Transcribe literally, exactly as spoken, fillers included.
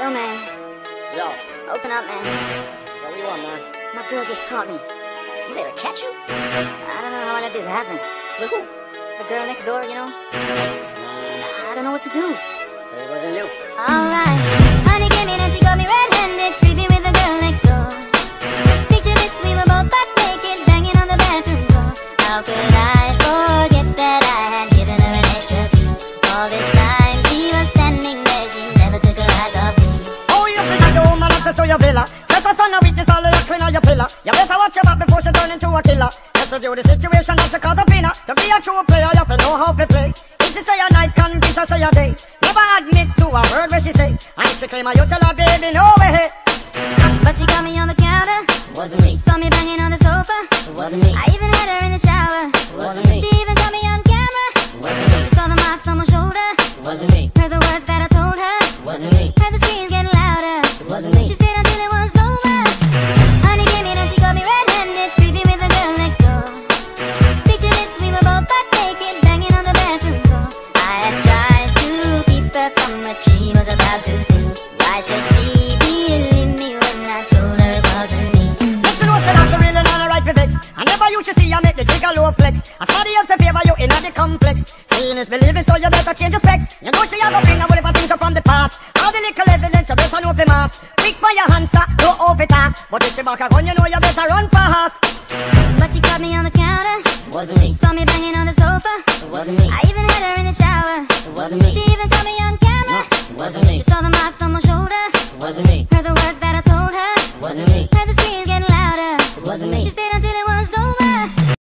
Yo, man. Yo. Open up, man. Yo, what you want, man? My girl just caught me. You made her catch you? I don't know how I let this happen. With who? The girl next door, you know? Man, I don't know what to do. so it wasn't you. Alright. Honey came in and she got me red-handed, creepy with the girl next door. Picture this, we were both butt naked, banging on the bathroom floor. How could I forget that I had given her an extra key? All this time she was standing there, she never took her eyes off me. Oh, you been at home and access to your villa. Just a son of witness all of your clean on your pillar. You better watch your back before she turn into a killer. Just review the situation that you caught up in her. To be a true player, you have to know how to play. If she say a night, convince her say a day. Never admit to a word where she say. And if she claim her, you tell her, baby, no way. But she caught me on the counter. Wasn't me. Saw me banging on the sofa. Wasn't me. I even had her in the shower. Wasn't me. She even caught me on camera. Wasn't me. She saw the marks on my shoulder. Wasn't me. Heard the words that I told her. Wasn't me. Heard the screams getting louder. Wasn't me. She stayed until it was over. Honey came in and she got me red-handed, creepy with the girl next door. Picture this, we were both butt naked, banging on the bathroom floor. I had tried to keep her from what she was about to see. Why should she believe me when I told her it wasn't me? Let you know say that she really not a right for vex. I never you should see I make the jigger low flex. As somebody else a favor you in the complex. Seeing is believing, so you better change your specs. You know she have a bring a whole heap of things up from the past. All the little evidence you better know for mass. Quick by your hands, sir, no off it up. But if she back a gun, you know you better run fast. But she caught me on the counter. Wasn't me. Saw me banging on the sofa. Wasn't me. I even had her in the shower. Wasn't me. She even caught me on camera. Wasn't me. She saw the marks on my shoulder. Wasn't me.